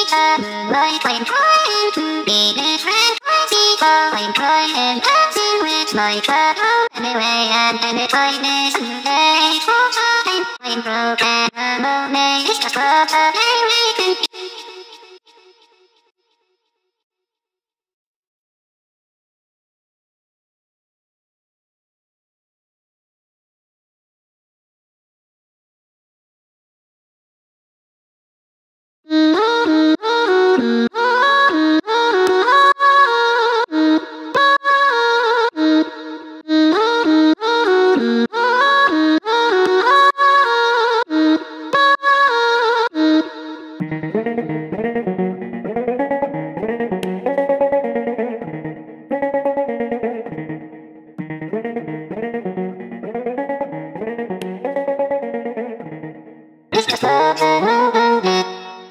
see the moonlight. I'm trying to be different. I see I'm trying dancing with my shadow. Anyway, and anytime is today. For time, I'm broken. A moment is just what a day we can. It's just what a moment.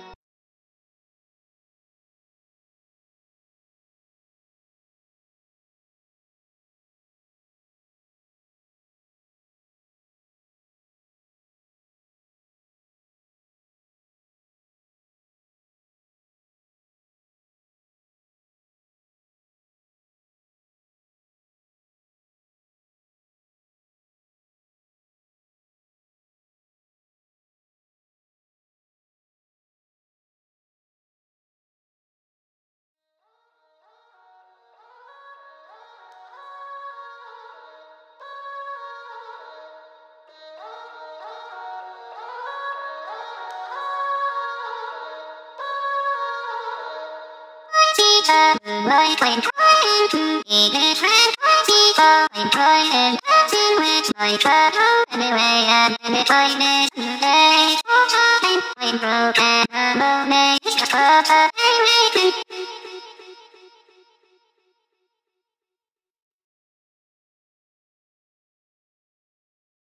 See the moonlight. I'm trying to be different. I see I'm trying dancing with my shadow. Anyway, and anytime is today. For time, I'm broken. A moment is just what a